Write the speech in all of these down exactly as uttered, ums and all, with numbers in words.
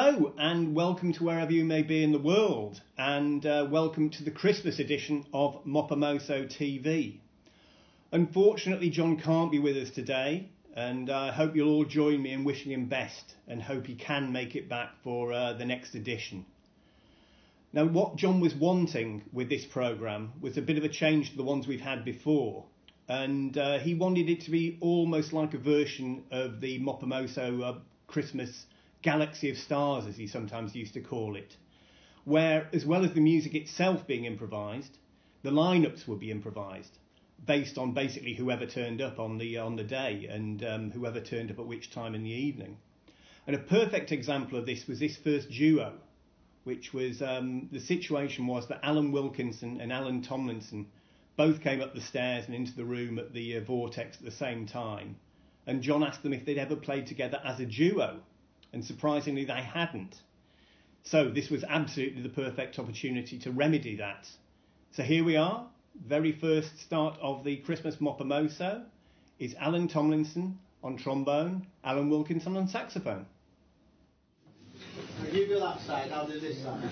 Hello and welcome to wherever you may be in the world, and uh, welcome to the Christmas edition of Mopomoso T V. Unfortunately, John can't be with us today, and I hope you'll all join me in wishing him best and hope he can make it back for uh, the next edition. Now, what John was wanting with this programme was a bit of a change to the ones we've had before, and uh, he wanted it to be almost like a version of the Mopomoso uh, Christmas Galaxy of Stars, as he sometimes used to call it, where, as well as the music itself being improvised, the lineups would be improvised, based on basically whoever turned up on the on the day and um, whoever turned up at which time in the evening. And a perfect example of this was this first duo, which was um, the situation was that Alan Wilkinson and Alan Tomlinson both came up the stairs and into the room at the uh, Vortex at the same time, and John asked them if they'd ever played together as a duo. And surprisingly, they hadn't. So this was absolutely the perfect opportunity to remedy that. So here we are. Very first start of the Christmas Mopomoso is Alan Tomlinson on trombone, Alan Wilkinson on saxophone. You do that side, I'll do this side.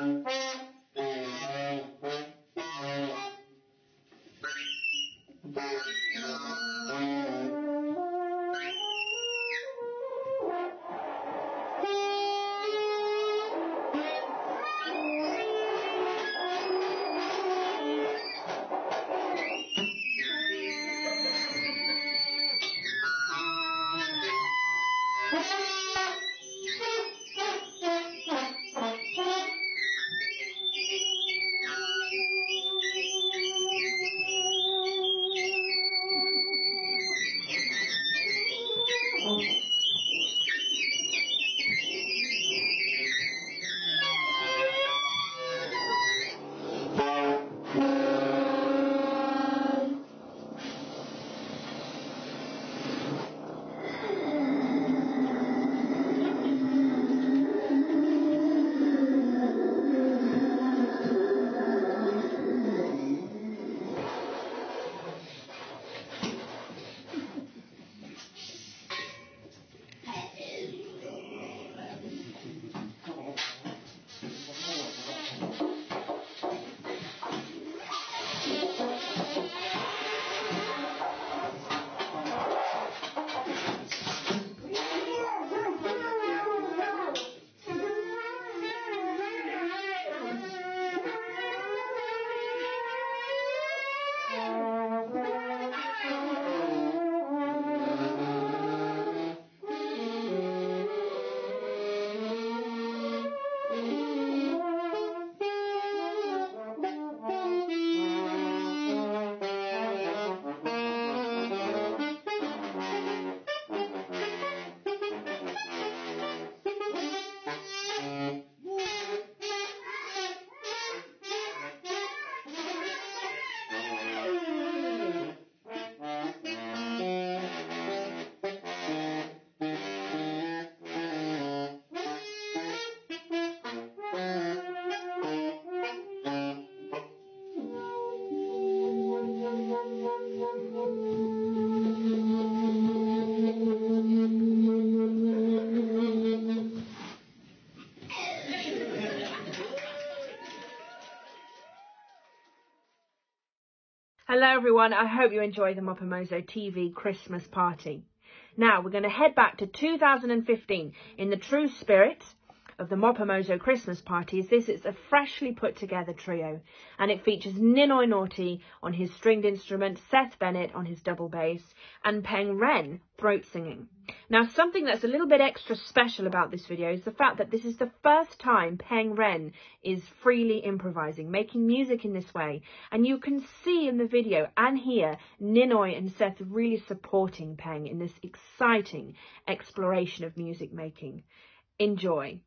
Hello everyone, I hope you enjoy the Mopomoso T V Christmas party. Now we're going to head back to two thousand fifteen in the true spirit of the Mopomoso Christmas Party. As this is a freshly put together trio and it features Nii Noi Nortei on his stringed instrument, Seth Bennett on his double bass and Peng Ren throat singing. Now something that's a little bit extra special about this video is the fact that this is the first time Peng Ren is freely improvising, making music in this way, and you can see in the video and hear Nii Noi and Seth really supporting Peng in this exciting exploration of music making. Enjoy.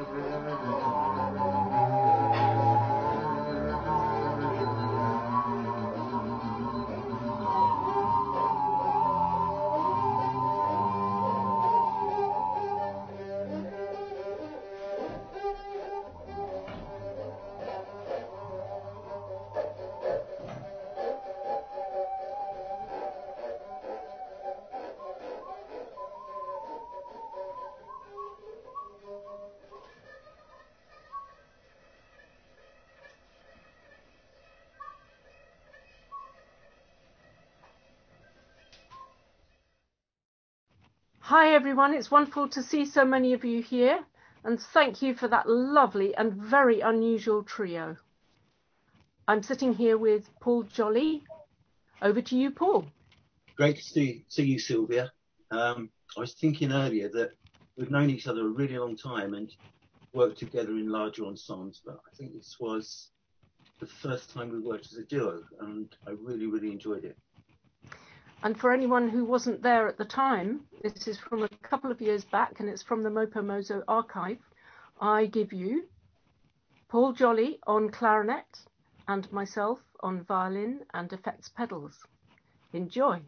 Hi everyone, it's wonderful to see so many of you here, and thank you for that lovely and very unusual trio. I'm sitting here with Paul Jolly. Over to you, Paul. Great to see, see you, Sylvia. Um, I was thinking earlier that we've known each other a really long time and worked together in larger ensembles, but I think this was the first time we worked as a duo, and I really, really enjoyed it. And for anyone who wasn't there at the time, this is from a couple of years back, and it's from the Mopomoso archive. I give you Paul Jolly on clarinet and myself on violin and effects pedals. Enjoy.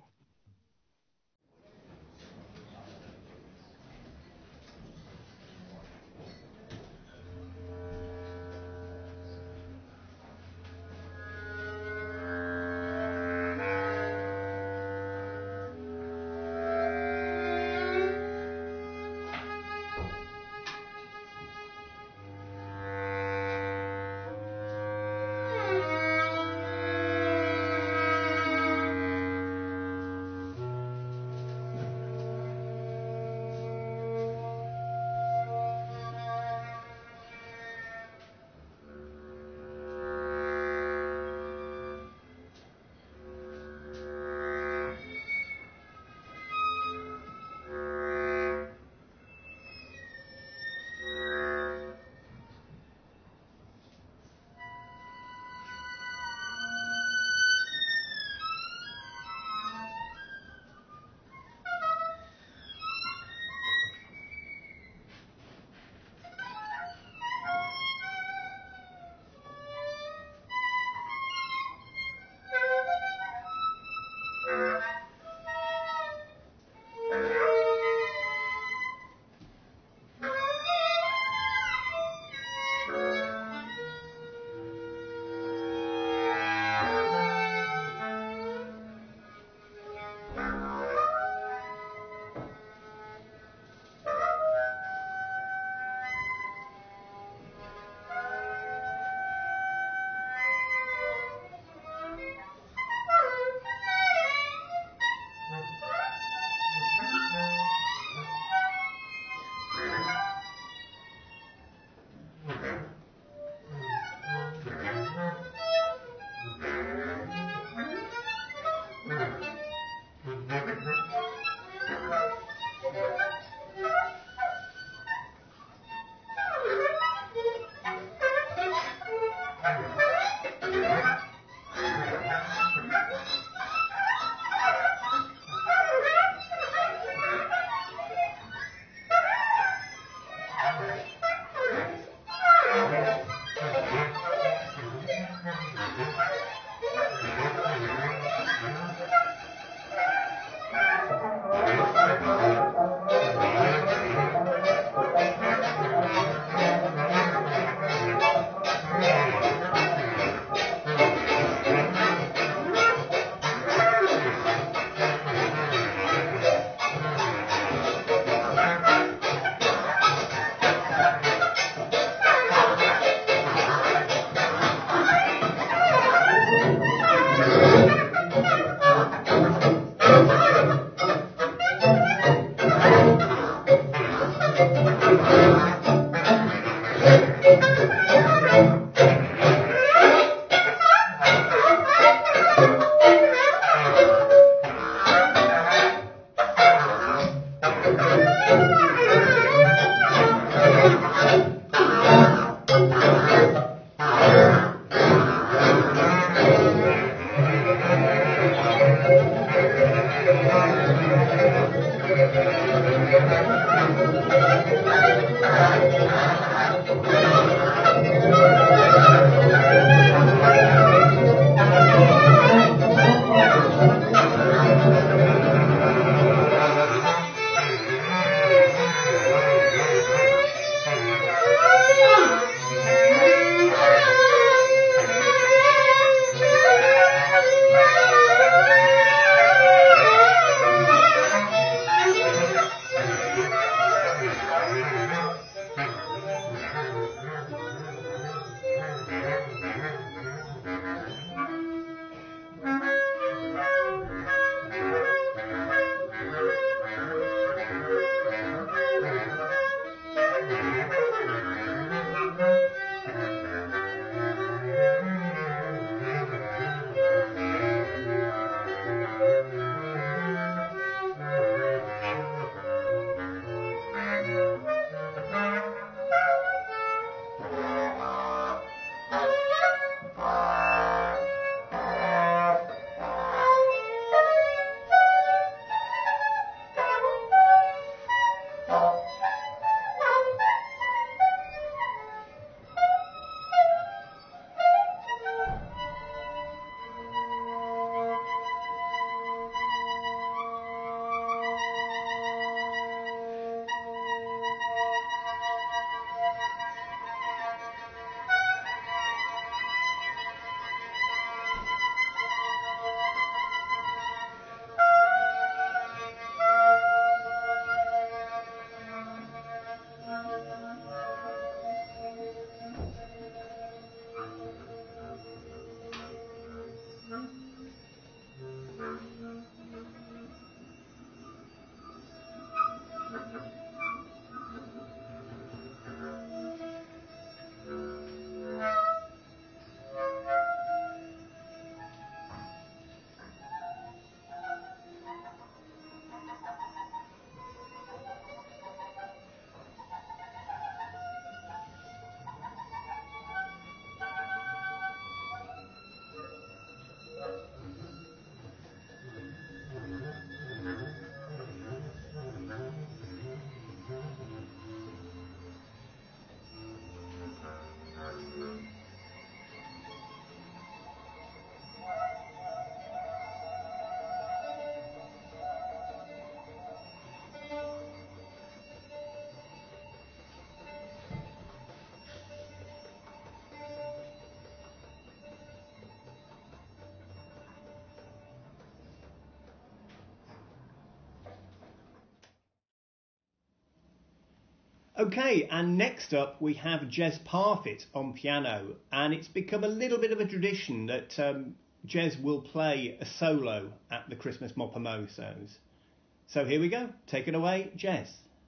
Okay, and next up we have Jez Parfitt on piano, and it's become a little bit of a tradition that um, Jez will play a solo at the Christmas Mopomosos. So here we go. Take it away, Jez.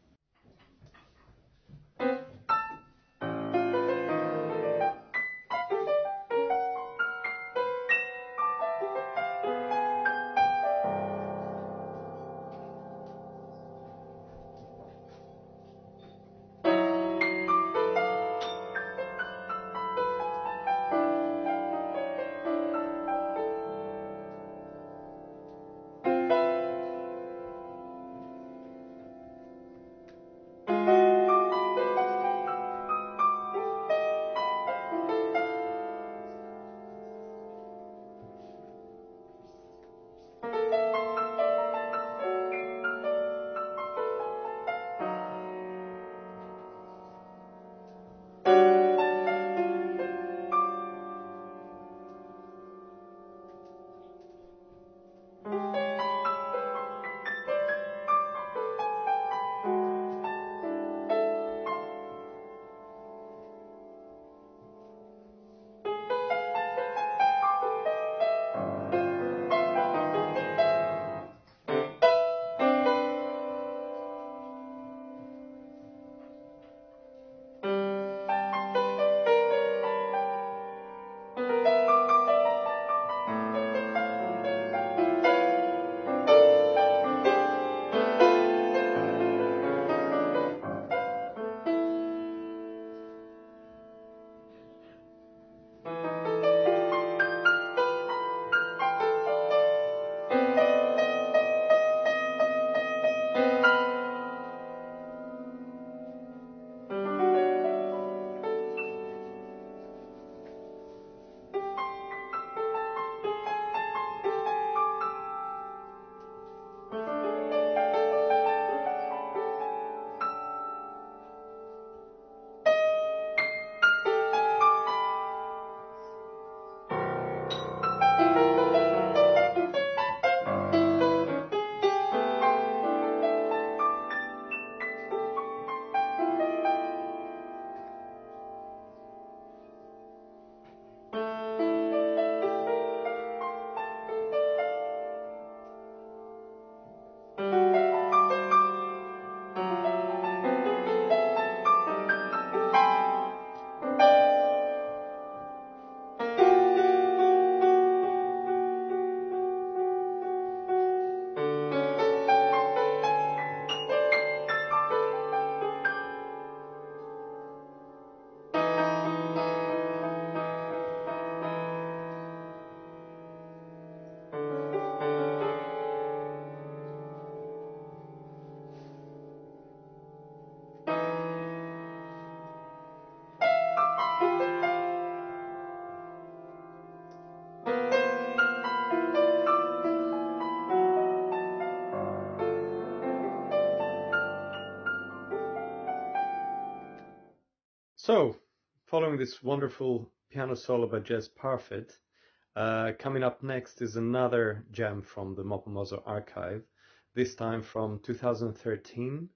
So, following this wonderful piano solo by Jez Parfitt, uh, coming up next is another gem from the Mopomoso archive, this time from two thousand thirteen,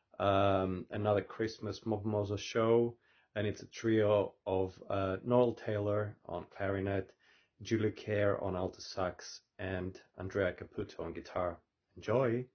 um, another Christmas Mopomoso show, and it's a trio of uh, Noel Taylor on clarinet, Julie Kerr on alto sax, and Andrea Caputo on guitar. Enjoy!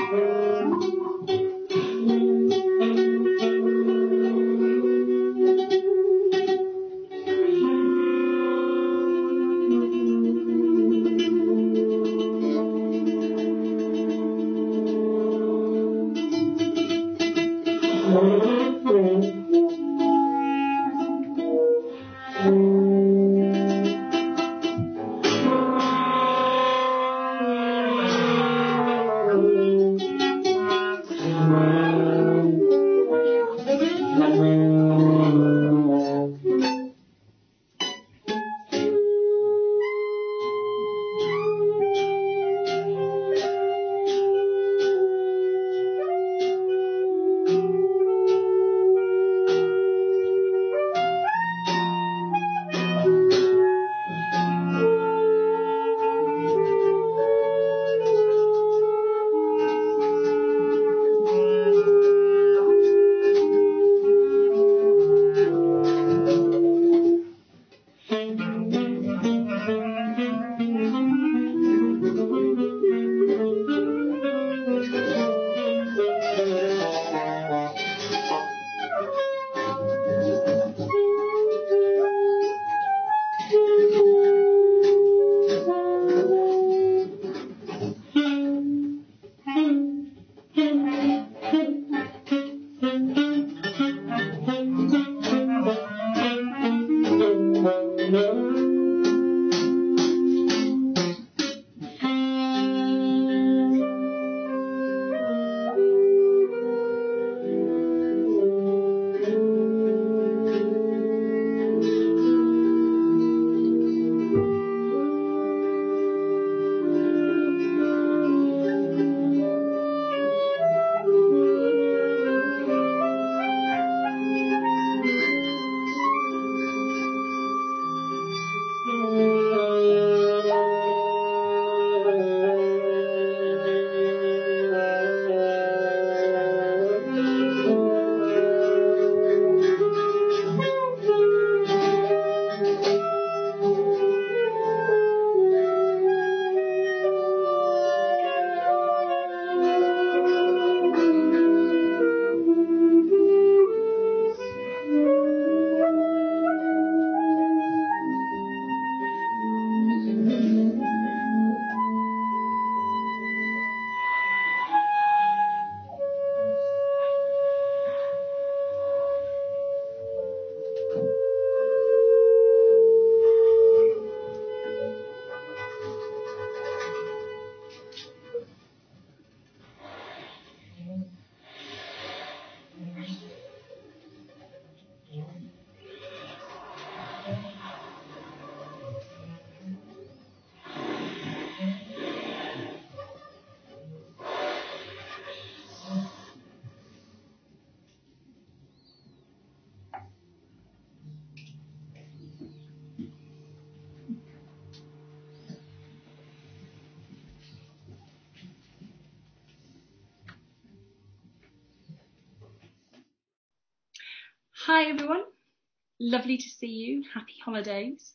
Hi everyone, lovely to see you, happy holidays.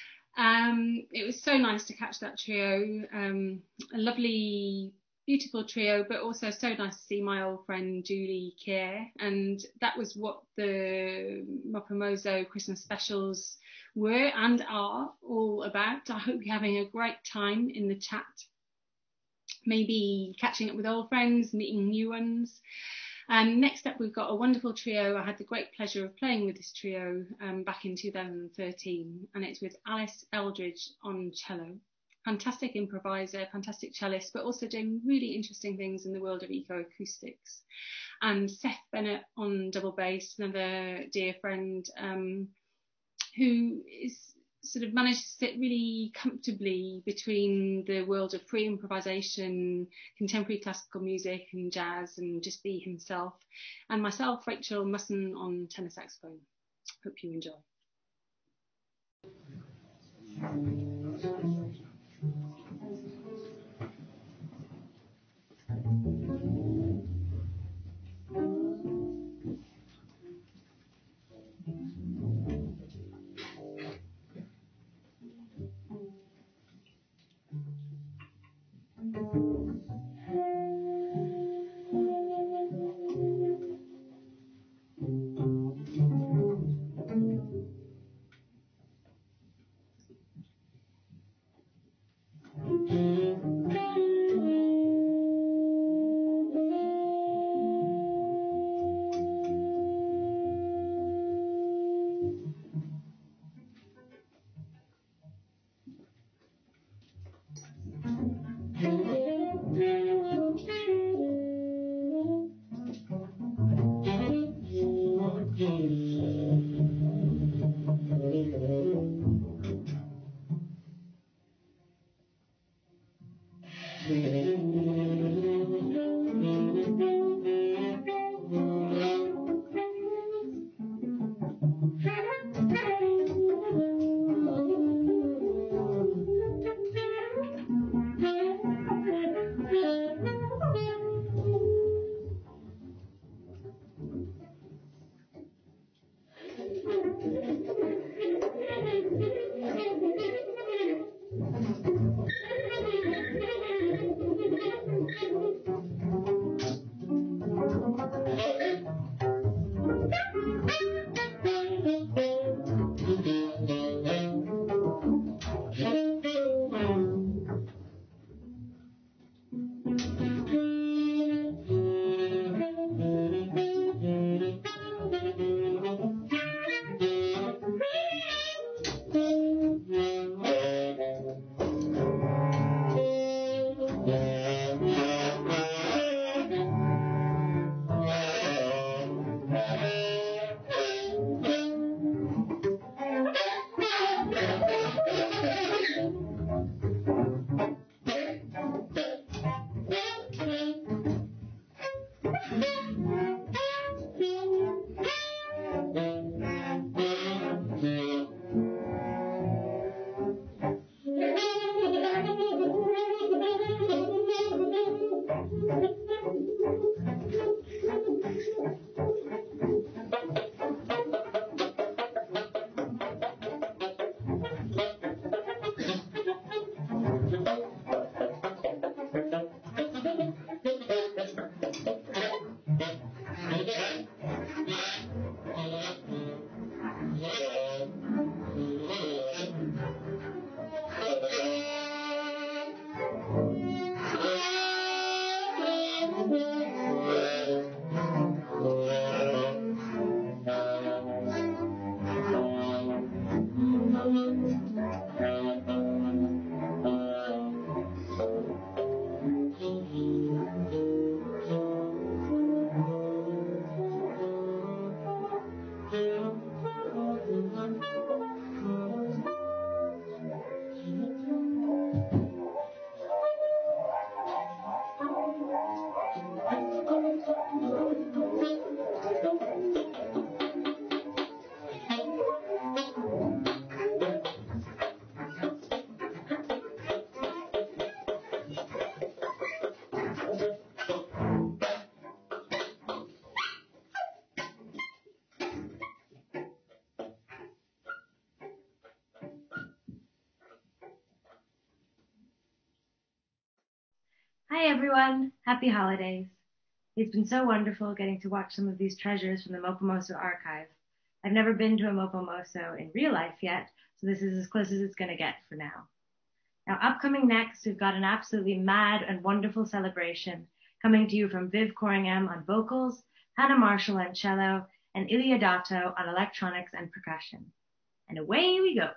Um, it was so nice to catch that trio, um, a lovely, beautiful trio, but also so nice to see my old friend Julie Keir, and that was what the Mopomoso Christmas specials were and are all about. I hope you're having a great time in the chat, maybe catching up with old friends, meeting new ones. Um, next up, we've got a wonderful trio. I had the great pleasure of playing with this trio um, back in two thousand thirteen, and it's with Alice Eldridge on cello. Fantastic improviser, fantastic cellist, but also doing really interesting things in the world of ecoacoustics. And Seth Bennett on double bass, another dear friend um, who is sort of managed to sit really comfortably between the world of free improvisation, contemporary classical music and jazz, and just be himself. And myself, Rachel Musson on tenor saxophone. Hope you enjoy. Hi everyone, happy holidays. It's been so wonderful getting to watch some of these treasures from the Mopomoso archive. I've never been to a Mopomoso in real life yet, so this is as close as it's going to get for now. Now upcoming next, we've got an absolutely mad and wonderful celebration coming to you from Viv Corringham on vocals, Hannah Marshall on cello, and Ilya Dato on electronics and percussion. And away we go.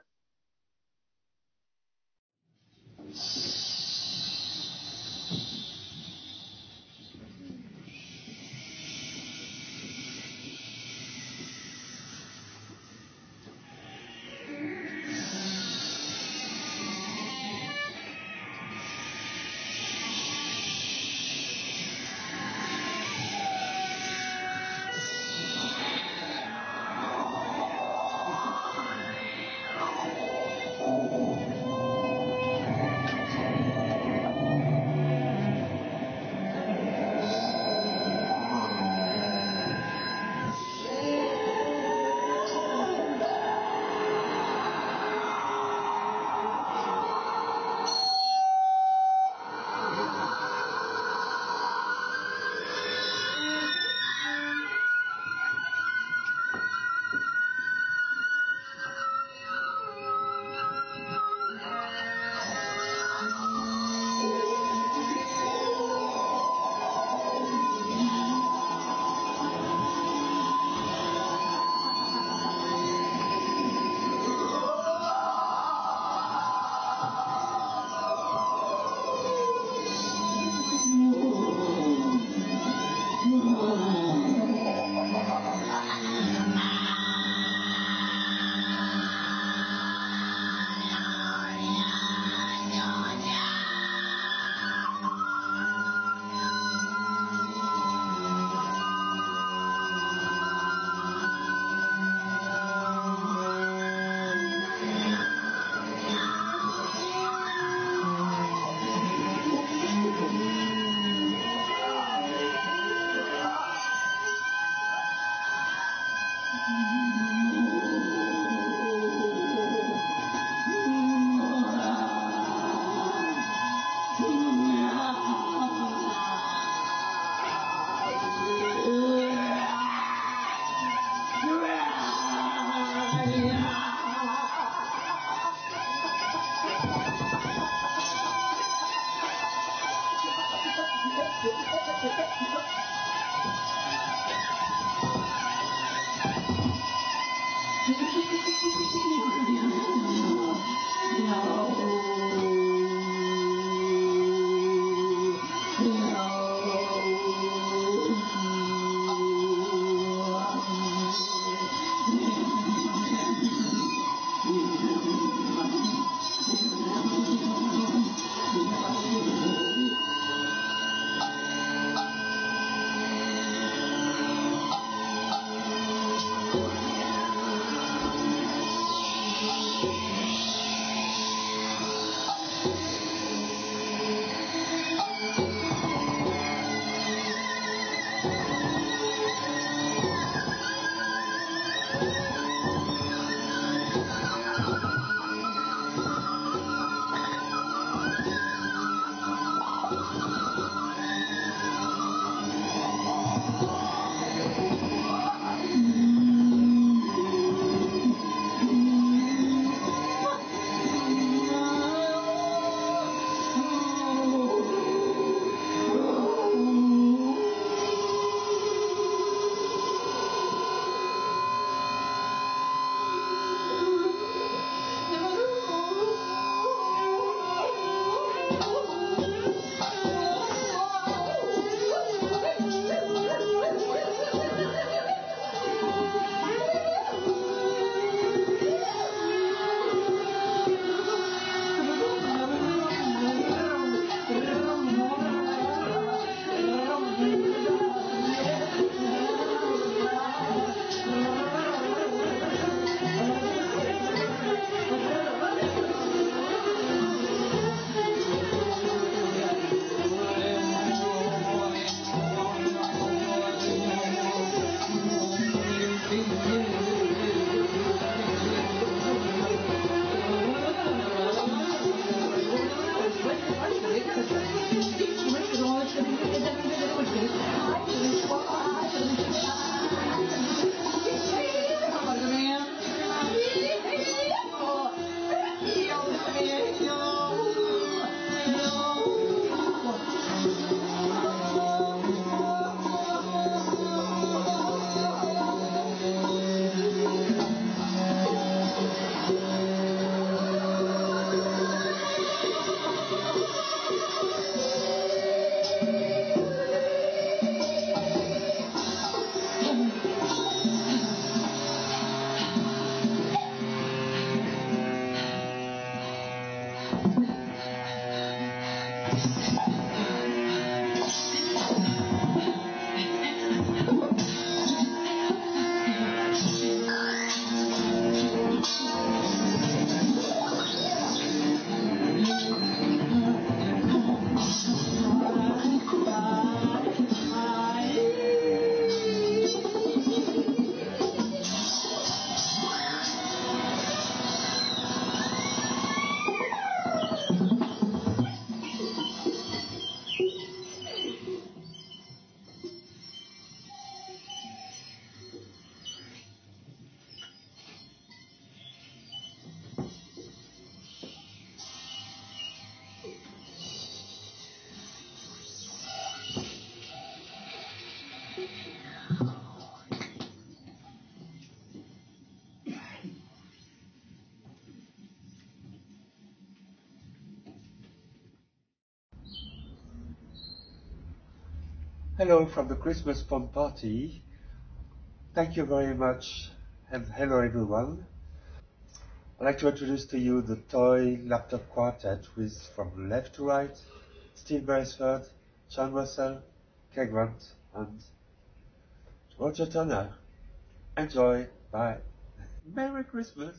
Hello from the Christmas Fun Party. Thank you very much and hello everyone. I'd like to introduce to you the toy laptop quartet with from left to right, Steve Beresford, Sean Russell, Kay Grant and Roger Turner. Enjoy. Bye. Merry Christmas.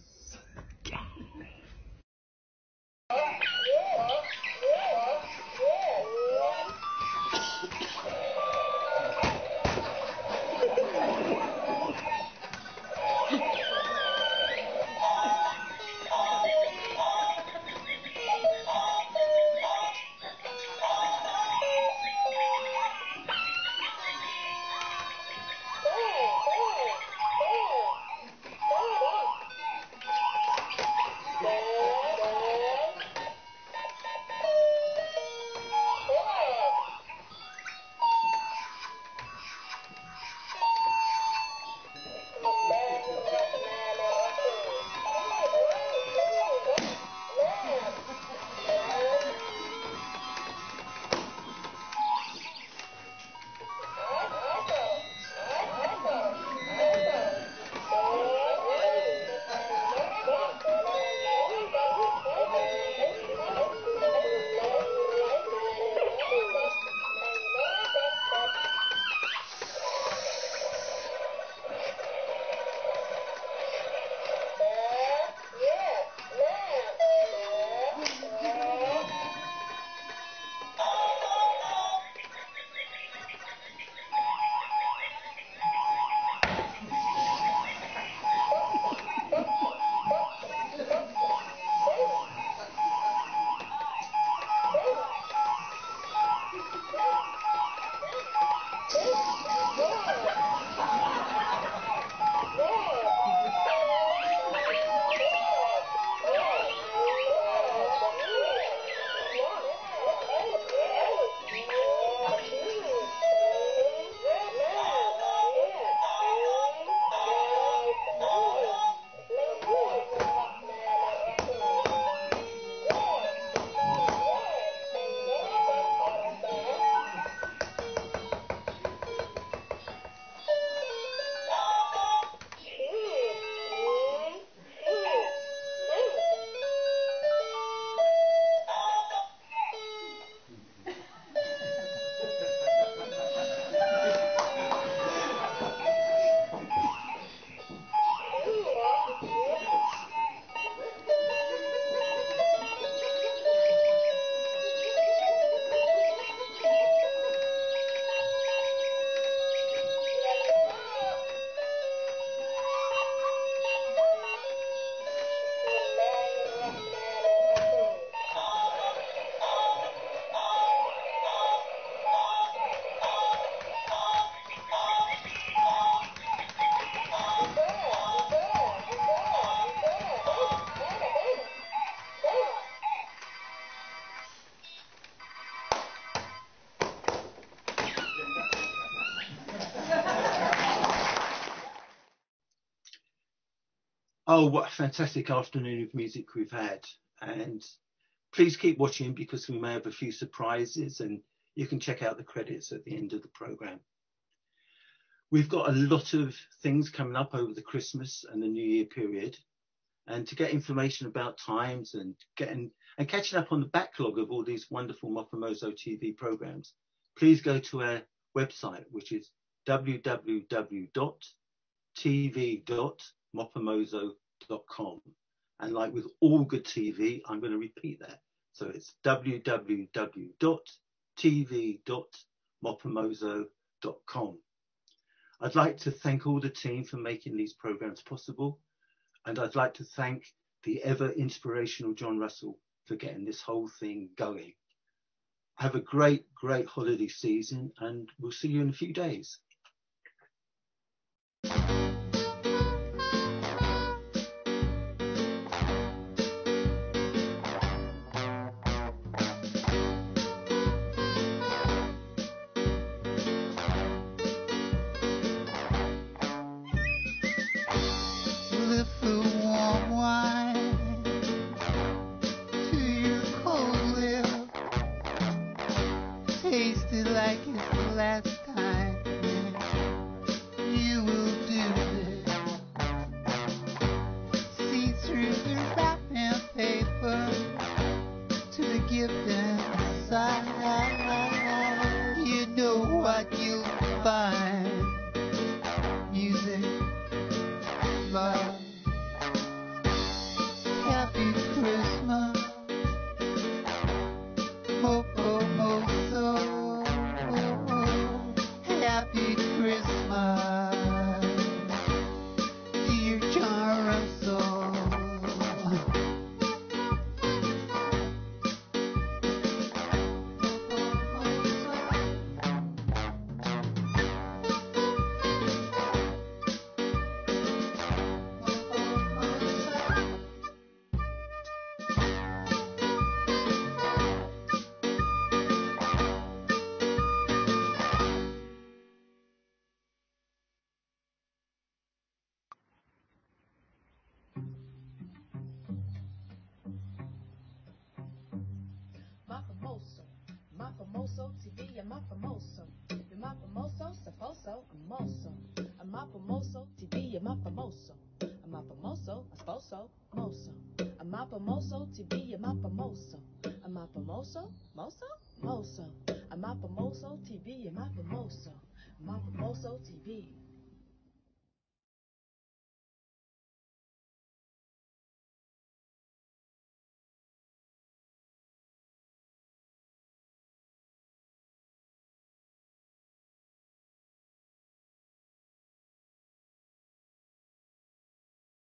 Oh, what a fantastic afternoon of music we've had. And please keep watching because we may have a few surprises and you can check out the credits at the end of the programme. We've got a lot of things coming up over the Christmas and the New Year period. And to get information about times and getting and catching up on the backlog of all these wonderful Mopomoso T V programs, please go to our website, which is w w w dot t v dot mopomoso dot com. And like with all good T V, I'm going to repeat that. So it's w w w dot t v dot mopomoso dot com. I'd like to thank all the team for making these programs possible. And I'd like to thank the ever inspirational John Russell for getting this whole thing going. Have a great, great holiday season, and we'll see you in a few days. Mopomoso, Mopomoso T V, a Mopomoso, the Mopomoso, Saposo, a Moso, a Mopomoso T V, a Mopomoso, a Mopomoso, a Sposo, Moso, a Mopomoso T V, a Mopomoso, a Mopomoso, Moso, Moso, a Mopomoso T V, a Mopomoso, Mopomoso T V.